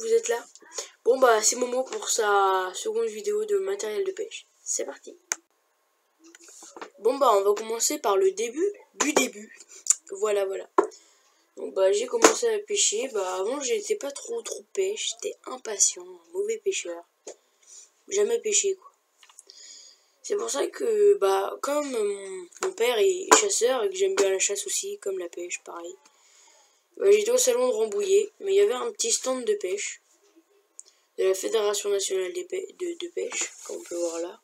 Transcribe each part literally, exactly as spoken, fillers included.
vous êtes là. Bon bah c'est Momo pour sa seconde vidéo de matériel de pêche. C'est parti. Bon bah on va commencer par le début du début. Voilà voilà. Donc bah j'ai commencé à pêcher. Bah avant j'étais pas trop trop pêche. J'étais impatient, un mauvais pêcheur. Jamais pêché quoi. C'est pour ça que bah comme mon, mon père est chasseur et que j'aime bien la chasse aussi, comme la pêche pareil. Bah, j'étais au salon de Rambouillet, mais il y avait un petit stand de pêche de la Fédération nationale des pê de, de pêche, comme on peut voir là.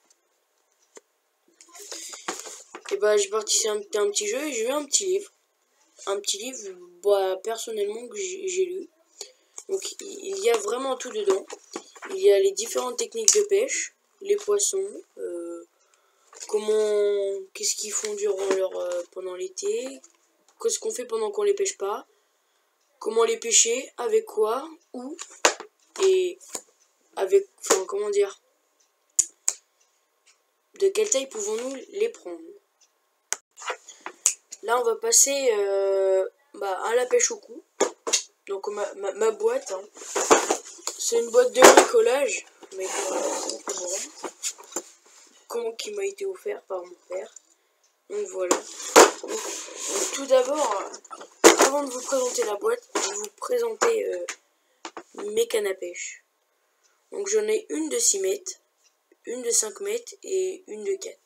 Et bah j'ai participé à un, un petit jeu et j'ai eu un petit livre. Un petit livre, bah, personnellement, que j'ai lu. Donc il y a vraiment tout dedans. Il y a les différentes techniques de pêche, les poissons, euh, comment, qu'est-ce qu'ils font durant leur, euh, pendant l'été, qu'est-ce qu'on fait pendant qu'on les pêche pas, comment les pêcher, avec quoi, où, et avec, enfin comment dire, de quelle taille pouvons-nous les prendre. Là on va passer euh, bah, à la pêche au cou. Donc ma, ma, ma boîte, hein. C'est une boîte de bricolage, mais comment qui m'a été offert par mon père. Donc voilà. Donc, donc, tout d'abord, avant de vous présenter la boîte, je vais vous présenter euh, mes cannes à pêche. Donc j'en ai une de six mètres, une de cinq mètres et une de quatre.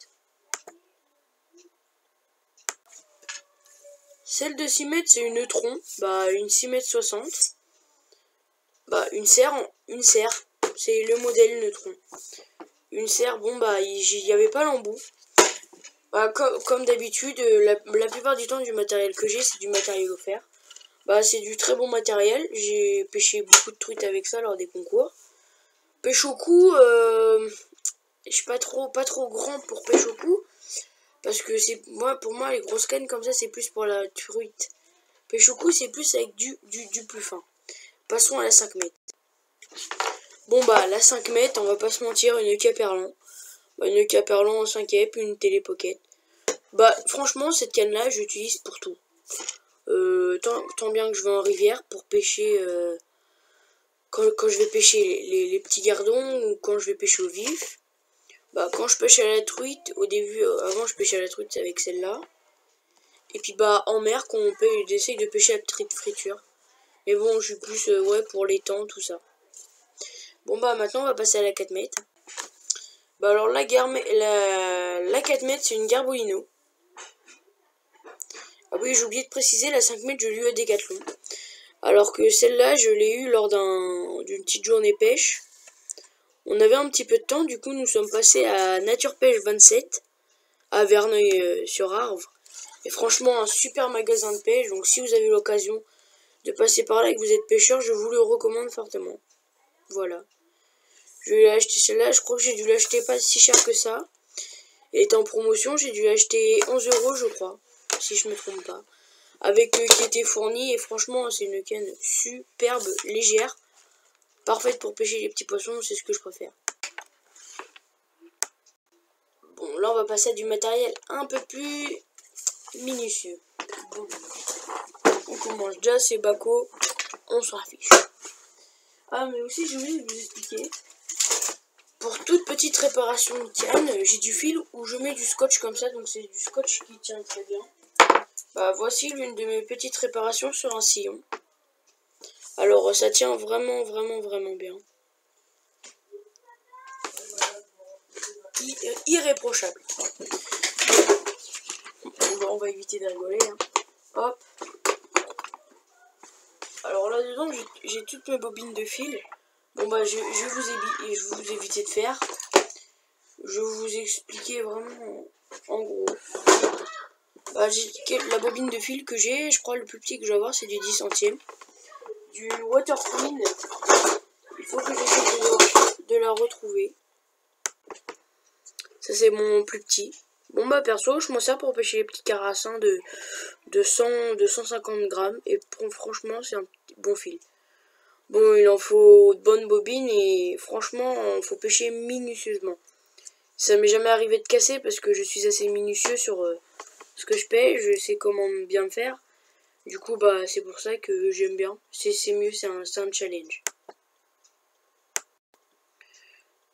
Celle de six mètres, c'est une neutron, bah une six mètres soixante. Bah une serre, une serre, c'est le modèle neutron. Une serre, bon bah il n'y avait pas l'embout. Bah, comme, comme d'habitude, la, la plupart du temps du matériel que j'ai, c'est du matériel offert. Bah c'est du très bon matériel, j'ai pêché beaucoup de truites avec ça lors des concours. Pêche au cou, euh, je suis pas trop, pas trop grand pour pêche au cou. Parce que c'est moi pour moi les grosses cannes comme ça c'est plus pour la truite. Pêche au cou c'est plus avec du, du, du plus fin. Passons à la cinq mètres. Bon bah la cinq mètres, on va pas se mentir, une Caperlan. Bah, une Caperlan en cinq ép, une télépocket. Bah franchement cette canne là j'utilise pour tout. Euh, tant, tant bien que je vais en rivière pour pêcher euh, quand, quand je vais pêcher les, les, les petits gardons ou quand je vais pêcher au vif. Bah quand je pêche à la truite, au début, euh, avant je pêchais à la truite avec celle-là. Et puis bah en mer quand on peut, j'essaye de pêcher à petite friture. Mais bon je suis plus euh, ouais pour les temps, tout ça. Bon bah maintenant on va passer à la quatre mètres. Bah alors la, la, la quatre mètres c'est une Garbolino. Ah oui j'ai oublié de préciser, la cinq mètres je l'ai eu à Decathlon. Alors que celle-là je l'ai eu lors d'un d'une petite journée pêche. On avait un petit peu de temps, du coup nous sommes passés à Nature Pêche vingt-sept à Verneuil-sur-Arve. Et franchement un super magasin de pêche, donc si vous avez l'occasion de passer par là et que vous êtes pêcheur, je vous le recommande fortement. Voilà. Je vais acheter celle-là, je crois que j'ai dû l'acheter pas si cher que ça. Elle était en promotion, j'ai dû l'acheter onze euros je crois, si je me trompe pas. Avec euh, qui était fourni et franchement c'est une canne superbe, légère. Parfaite pour pêcher les petits poissons, c'est ce que je préfère. Bon, là on va passer à du matériel un peu plus minutieux. Bon. On commence déjà, c'est Baco, on s'en fiche. Ah mais aussi j'ai oublié de vous expliquer. Pour toute petite réparation de canne, j'ai du fil où je mets du scotch comme ça, donc c'est du scotch qui tient très bien. Bah voici l'une de mes petites réparations sur un sillon. Alors ça tient vraiment vraiment vraiment bien. Irréprochable. On va, on va éviter de rigoler. Hein. Hop. Alors là dedans j'ai toutes mes bobines de fil. Bon bah je, je vous ai je vous éviter de faire. Je vais vous expliquer vraiment en gros. Bah, la bobine de fil que j'ai, je crois le plus petit que je vais avoir c'est du dix centièmes. Du Waterqueen. Il faut que j'essaie de, de la retrouver. Ça c'est mon plus petit. Bon bah perso je m'en sers pour pêcher les petits carassins de, de cent, de cent cinquante grammes. Et pour, franchement c'est un bon fil. Bon il en faut de bonnes bobines et franchement il faut pêcher minutieusement. Ça m'est jamais arrivé de casser parce que je suis assez minutieux sur euh, ce que je pêche. Je sais comment bien faire. Du coup bah c'est pour ça que j'aime bien. C'est mieux, c'est un, un challenge.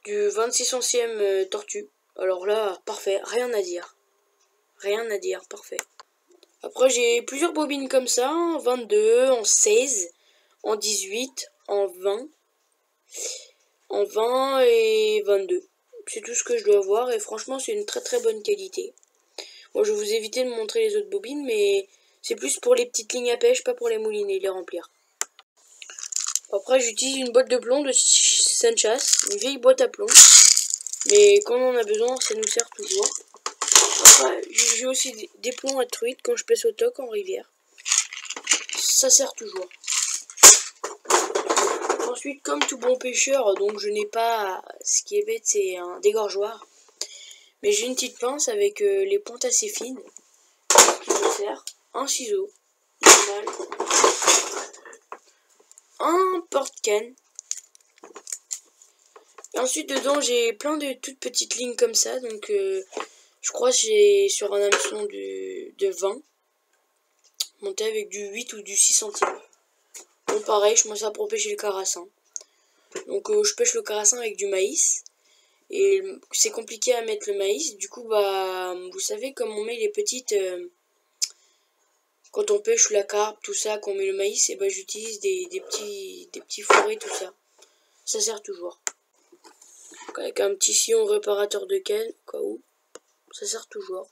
du vingt-six centième euh, tortue. Alors là, parfait, rien à dire. Rien à dire, parfait. Après, j'ai plusieurs bobines comme ça, en vingt-deux, en seize, en dix-huit, en vingt, en vingt et vingt-deux. C'est tout ce que je dois avoir et franchement, c'est une très très bonne qualité. Moi, je vais vous éviter de montrer les autres bobines, mais c'est plus pour les petites lignes à pêche, pas pour les mouliner, les remplir. Après, j'utilise une boîte de plomb de Senchas, une vieille boîte à plomb. Mais quand on en a besoin, ça nous sert toujours. Après, j'ai aussi des plombs à truite quand je pêche au toc en rivière. Ça sert toujours. Ensuite, comme tout bon pêcheur, donc je n'ai pas... Ce qui est bête, c'est un dégorgeoir. Mais j'ai une petite pince avec euh, les pointes assez fines. Qui me sert. Un ciseau. Normal. Un porte-canne. Et ensuite, dedans, j'ai plein de toutes petites lignes comme ça. Donc, euh, je crois que j'ai sur un hameçon de, de vingt. Monté avec du huit ou du six centimes. Bon, pareil, je m'en sers pour pêcher le carassin. Donc, euh, je pêche le carassin avec du maïs. Et c'est compliqué à mettre le maïs. Du coup, bah, vous savez, comme on met les petites... Euh, quand on pêche la carpe, tout ça, qu'on met le maïs, et bah, j'utilise des, des, petits, des petits fourrés, tout ça. Ça sert toujours. Donc, avec un petit sillon réparateur de canne, au cas où. Ça sert toujours.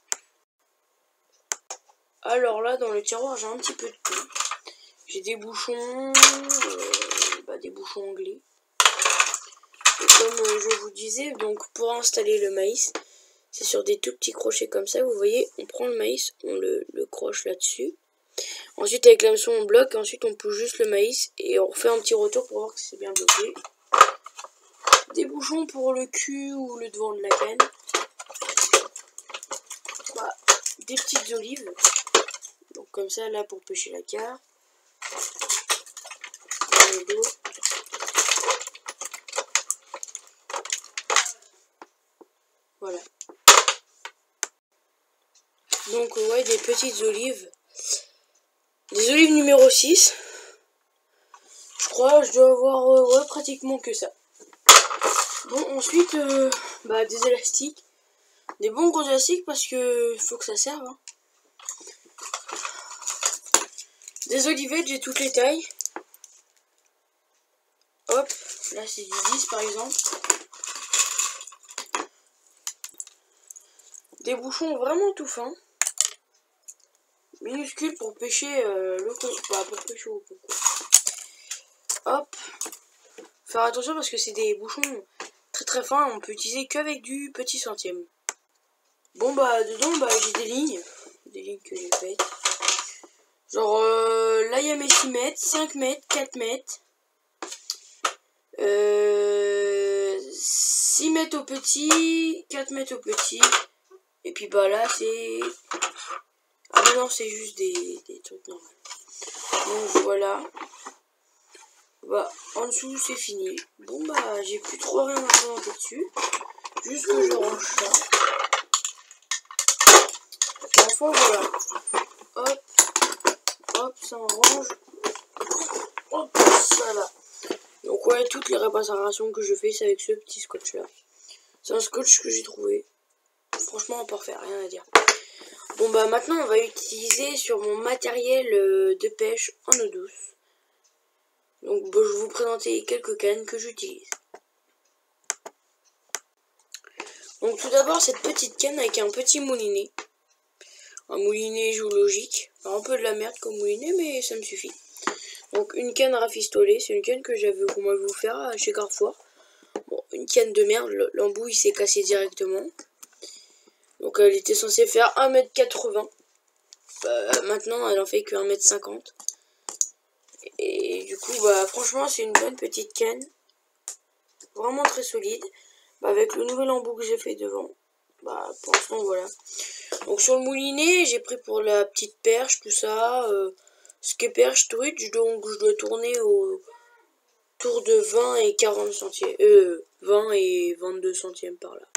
Alors là, dans le tiroir, j'ai un petit peu de tout. J'ai des bouchons, euh, bah, des bouchons anglais. Et comme euh, je vous disais, donc pour installer le maïs, c'est sur des tout petits crochets comme ça. Vous voyez, on prend le maïs, on le, le croche là-dessus. Ensuite, avec l'hameçon, on bloque. Ensuite, on pousse juste le maïs et on refait un petit retour pour voir que c'est bien bloqué. Des bouchons pour le cul ou le devant de la canne. Bah, des petites olives. Donc comme ça, là, pour pêcher la carpe. Voilà. Donc ouais, des petites olives. Des olives numéro six. Je crois je dois avoir euh, ouais, pratiquement que ça. Bon, ensuite, euh, bah, des élastiques. Des bons gros élastiques parce que faut que ça serve. Hein. Des olivettes, j'ai toutes les tailles. Hop, là c'est du dix par exemple. Des bouchons vraiment tout fins. Minuscules pour pêcher euh, le concours. Bah, pour pêcher au concours. Hop. Faire attention parce que c'est des bouchons très très fins. On peut utiliser qu'avec du petit centième. Bon bah dedans bah j'ai des lignes. Des lignes que j'ai faites. Genre euh, là il y a mes six mètres, cinq mètres, quatre mètres. Euh, six mètres au petit, quatre mètres au petit. Et puis bah là c'est... Ah bah non c'est juste des, des trucs normaux. Donc voilà. Bah en dessous c'est fini. Bon bah j'ai plus trop rien à présenter dessus. Juste que je range ça. Enfin voilà. Hop. Hop ça on range. Hop ça là. Donc ouais toutes les réparations que je fais c'est avec ce petit scotch là. C'est un scotch que j'ai trouvé. Franchement parfait, rien à dire. Bon bah maintenant on va utiliser sur mon matériel de pêche en eau douce. Donc bah, je vais vous présenter quelques cannes que j'utilise. Donc tout d'abord cette petite canne avec un petit moulinet. Un moulinet géologique. Alors, un peu de la merde comme moulinet mais ça me suffit. Donc une canne rafistolée, c'est une canne que j'avais qu'on m'avait offert chez Carrefour. Bon, une canne de merde, l'embout il s'est cassé directement. Donc elle était censée faire un mètre quatre-vingts. Euh, maintenant elle en fait que un mètre cinquante. Et du coup bah franchement c'est une bonne petite canne. Vraiment très solide. Bah, avec le nouvel embout que j'ai fait devant. Bah pour l'instant voilà. Donc sur le moulinet j'ai pris pour la petite perche, tout ça. Euh, ce qui est perche truite, donc je dois tourner au tour de vingt et quarante centièmes. Euh, vingt et vingt-deux centièmes par là.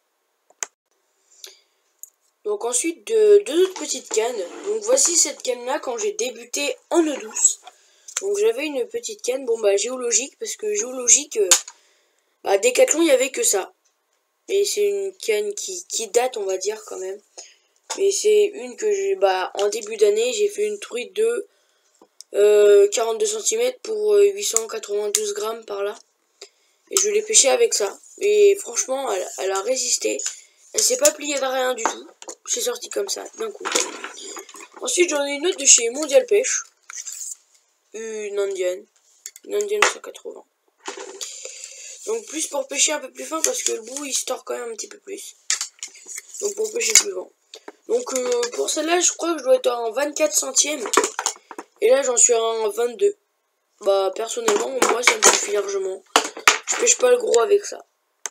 Donc ensuite de, deux autres petites cannes. Donc voici cette canne là quand j'ai débuté en eau douce. Donc j'avais une petite canne, bon bah géologique, parce que géologique, euh, Bah, Decathlon, il y avait que ça. Et c'est une canne qui, qui date, on va dire, quand même. Mais c'est une que j'ai, bah, en début d'année, j'ai fait une truite de euh, quarante-deux centimètres pour euh, huit cent quatre-vingt-douze grammes par là. Et je l'ai pêché avec ça. Et franchement, elle, elle a résisté. Elle s'est pas pliée de rien du tout. C'est sorti comme ça, d'un coup. Ensuite, j'en ai une autre de chez Mondial Pêche. Une indienne. Une indienne cent quatre-vingts. Donc plus pour pêcher un peu plus fin parce que le bout il se tord quand même un petit peu plus. Donc pour pêcher plus grand. Donc euh, pour celle-là, je crois que je dois être en vingt-quatre centièmes. Et là, j'en suis en vingt-deux. Bah personnellement, moi ça me suffit largement. Je pêche pas le gros avec ça.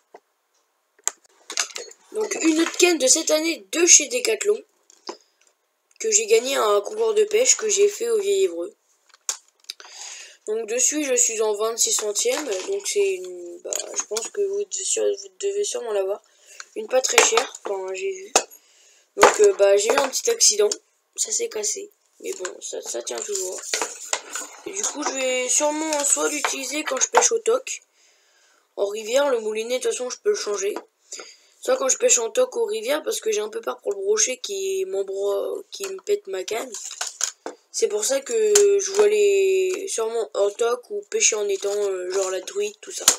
Donc une autre canne de cette année de chez Decathlon. Que j'ai gagné à un concours de pêche que j'ai fait au Vieil-Évreux. Donc dessus je suis en vingt-six centièmes. Donc c'est une... Bah, je pense que vous devez, vous devez sûrement l'avoir. Une pas très chère, enfin j'ai vu. Donc euh, bah j'ai eu un petit accident. Ça s'est cassé. Mais bon, ça, ça tient toujours. Et du coup je vais sûrement soit l'utiliser quand je pêche au toc. En rivière, le moulinet de toute façon je peux le changer. Soit quand je pêche en toc aux rivières parce que j'ai un peu peur pour le brochet qui m'embroie, qui me pète ma canne. C'est pour ça que je vois les sûrement en toc ou pêcher en étang, euh, genre la truite, tout ça.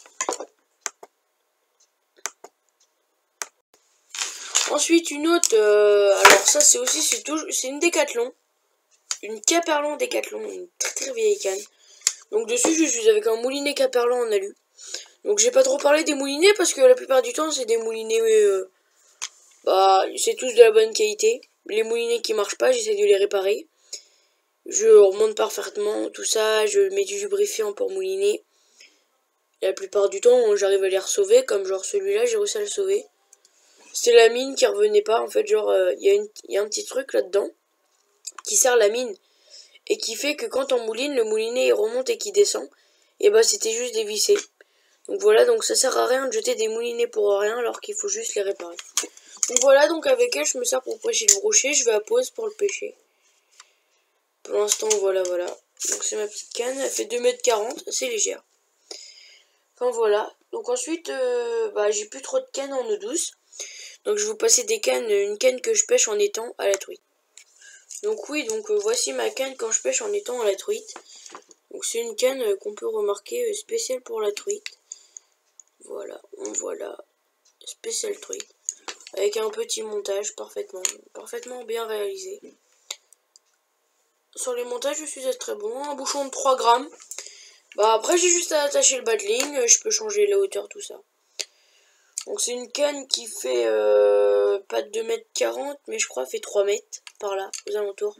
Ensuite une autre, euh, alors ça c'est aussi c'est toujours c'est une Decathlon, une Caperlan Decathlon, une très très vieille canne. Donc dessus je suis avec un moulinet Caperlan en alu. Donc j'ai pas trop parlé des moulinets parce que la plupart du temps c'est des moulinets, euh, bah c'est tous de la bonne qualité. Les moulinets qui marchent pas, j'essaie de les réparer. Je remonte parfaitement tout ça, je mets du lubrifiant pour mouliner. Et la plupart du temps j'arrive à les sauver, comme genre celui-là j'ai réussi à le sauver. C'était la mine qui revenait pas, en fait genre il euh, y, y a un petit truc là-dedans qui sert la mine et qui fait que quand on mouline, le moulinet il remonte et qui descend. Et bah c'était juste dévissé. Donc voilà, donc ça sert à rien de jeter des moulinets pour rien alors qu'il faut juste les réparer. Donc voilà, donc avec elle je me sers pour pêcher le brochet, je vais à pause pour le pêcher. Pour l'instant voilà voilà. Donc c'est ma petite canne, elle fait deux mètres quarante, assez légère. Enfin voilà, donc ensuite euh, bah, j'ai plus trop de cannes en eau douce. Donc je vais vous passer des cannes, une canne que je pêche en étang à la truite. Donc oui, donc euh, voici ma canne quand je pêche en étang à la truite. Donc c'est une canne euh, qu'on peut remarquer euh, spéciale pour la truite. Voilà, on voit là, spéciale truite. Avec un petit montage parfaitement, parfaitement bien réalisé. Sur les montages, je suis très bon. Un bouchon de trois grammes. Bah après, j'ai juste à attacher le bas de ligne. Je peux changer la hauteur, tout ça. Donc c'est une canne qui fait euh, pas deux mètres quarante, mais je crois fait trois mètres par là, aux alentours.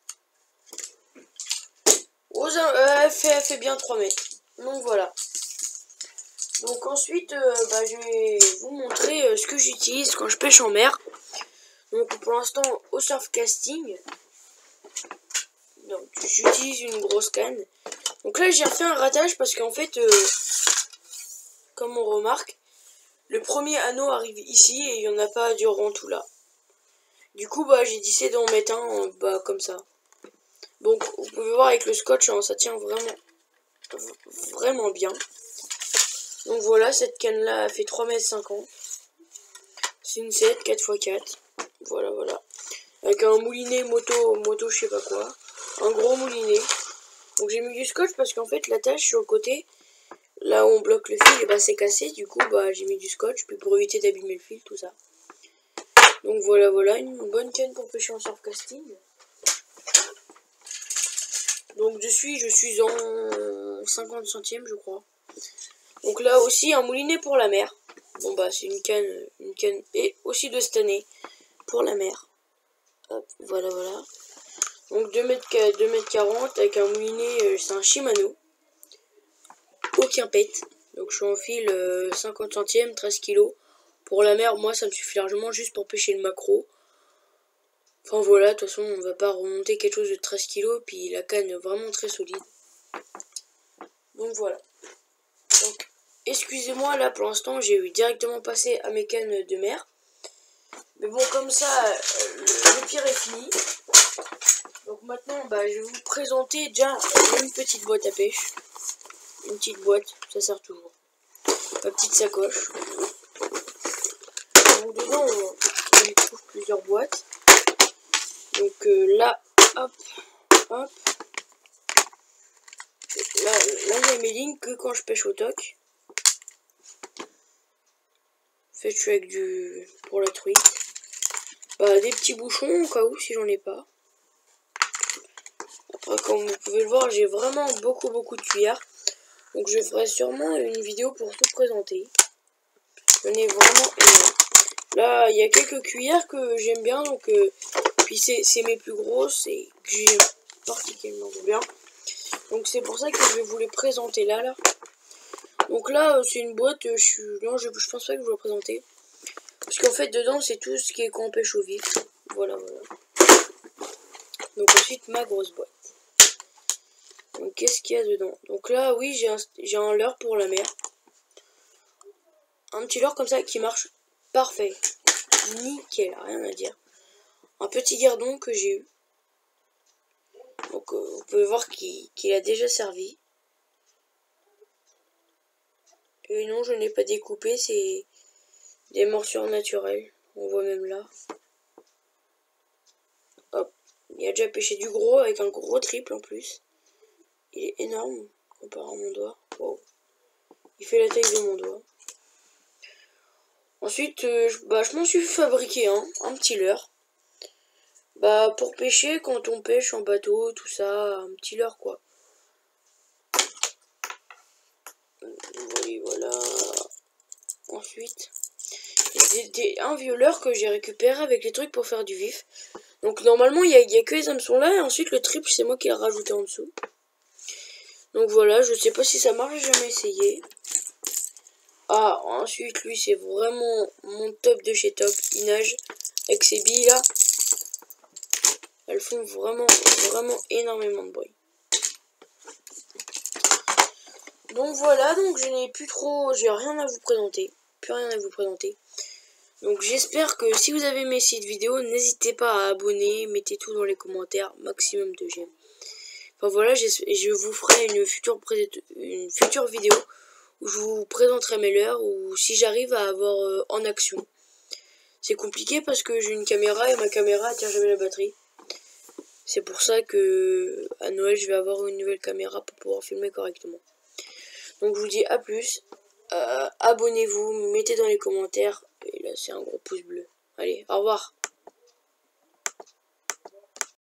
Aux, euh, elle, fait, elle fait bien trois mètres. Donc voilà. Donc ensuite, euh, bah, je vais vous montrer euh, ce que j'utilise quand je pêche en mer. Donc pour l'instant, au surf casting. Donc j'utilise une grosse canne. Donc là, j'ai refait un ratage parce qu'en fait, euh, comme on remarque, le premier anneau arrive ici et il n'y en a pas durant tout là. Du coup, bah, j'ai décidé d'en mettre un bah, comme ça. Donc, vous pouvez voir avec le scotch, hein, ça tient vraiment, vraiment bien. Donc voilà, cette canne-là, elle fait trois mètres cinquante. C'est une sept, quatre par quatre. Voilà, voilà. Avec un moulinet moto, moto je sais pas quoi. Un gros moulinet. Donc j'ai mis du scotch parce qu'en fait, l'attache sur le côté, là où on bloque le fil, et bah, c'est cassé. Du coup, bah, j'ai mis du scotch, puis pour éviter d'abîmer le fil, tout ça. Donc voilà, voilà, une bonne canne pour pêcher en surfcasting. Donc dessus, je suis en cinquante centièmes, je crois. Donc là aussi, un moulinet pour la mer. Bon bah, c'est une canne, une canne, et aussi de cette année, pour la mer. Hop, voilà, voilà. Donc deux mètres quarante avec un moulinet, euh, c'est un Shimano. Aucun pète. Donc je suis en fil euh, cinquante centièmes, treize kilos. Pour la mer, moi, ça me suffit largement juste pour pêcher le maquereau. Enfin voilà, de toute façon, on va pas remonter quelque chose de treize kilos, puis la canne est vraiment très solide. Donc voilà. Donc, excusez-moi, là pour l'instant, j'ai eu directement passé à mes cannes de mer. Mais bon, comme ça, euh, le, le pire est fini. Donc maintenant, bah, je vais vous présenter déjà une petite boîte à pêche. Une petite boîte, ça sert toujours. ma petite sacoche. Donc dedans on, on y trouve plusieurs boîtes. Donc euh, là, hop, hop. Là, là il y a mes lignes que quand je pêche au toc. En fait je suis avec du pour la truite. Bah, des petits bouchons au cas où si j'en ai pas. Après comme vous pouvez le voir j'ai vraiment beaucoup beaucoup de cuillères. Donc je ferai sûrement une vidéo pour tout présenter. J'en ai vraiment énorme. Là il y a quelques cuillères que j'aime bien. Donc euh, puis c'est mes plus grosses et que j'aime particulièrement bien. Donc c'est pour ça que je vais vous les présenter là là. Donc là c'est une boîte, je suis. Non je, je pense pas que je vais la présenter. Parce qu'en fait dedans c'est tout ce qui est quand on pêche au vif. Voilà voilà. Donc ensuite ma grosse boîte. Donc qu'est-ce qu'il y a dedans? Donc là oui j'ai un, j'ai un leurre pour la mer. Un petit leurre comme ça qui marche parfait. Nickel, rien à dire. Un petit gardon que j'ai eu. Donc euh, vous pouvez voir qu'il qu'il a déjà servi. Et non je n'ai pas découpé, c'est des morsures naturelles. On voit même là. Hop. Il a déjà pêché du gros avec un gros triple en plus. Il est énorme comparé à mon doigt. Wow. Il fait la taille de mon doigt. Ensuite, euh, je, bah, je m'en suis fabriqué un, un petit leurre. Bah, pour pêcher, quand on pêche en bateau, tout ça, un petit leurre quoi. Oui, voilà. Ensuite, j'ai un vieux leurre que j'ai récupéré avec les trucs pour faire du vif. Donc normalement, il n'y a, y a que les hameçons là, et ensuite le triple, c'est moi qui l'ai rajouté en dessous. Donc voilà, je sais pas si ça marche, j'ai jamais essayé. Ah, ensuite, lui, c'est vraiment mon top de chez top. Il nage avec ses billes là. Elles font vraiment, vraiment énormément de bruit. Donc voilà, donc je n'ai plus trop, j'ai rien à vous présenter. Plus rien à vous présenter. Donc j'espère que si vous avez aimé cette vidéo, n'hésitez pas à abonner, mettez tout dans les commentaires, maximum de j'aime. Enfin voilà, je vous ferai une future, une future vidéo où je vous présenterai mes leurres ou si j'arrive à avoir euh, en action. C'est compliqué parce que j'ai une caméra et ma caméra tient jamais la batterie. C'est pour ça que à Noël je vais avoir une nouvelle caméra pour pouvoir filmer correctement. Donc je vous dis à plus, euh, abonnez-vous, mettez dans les commentaires et là c'est un gros pouce bleu. Allez, au revoir.